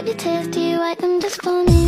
your tears, do you wipe them just for me?